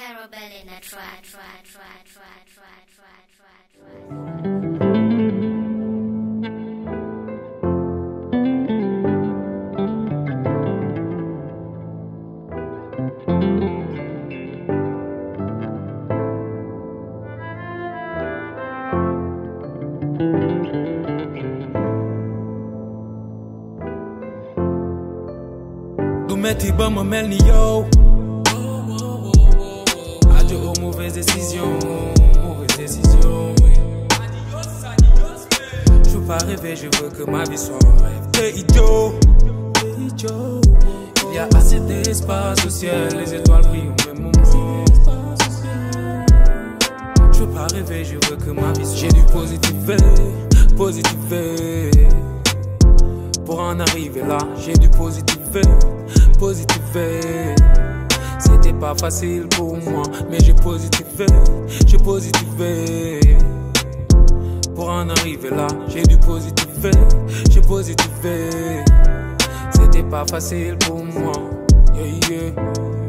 Carabelle in a try. Du metti ba ma mel ni yow aju aux mauvaises décisions. Je veux pas rêver, je veux que ma vie soit un rêve. T'es idiot. Il y a assez d'espace au ciel, les étoiles brillent au même moment. Je veux pas rêver, je veux que ma vie soit. J'ai dû positiver. Pour en arriver là, j'ai dû positiver. C'était pas facile pour moi, mais j'ai positivé. Pour en arriver là, j'ai dû positiver. C'était pas facile pour moi, yeah.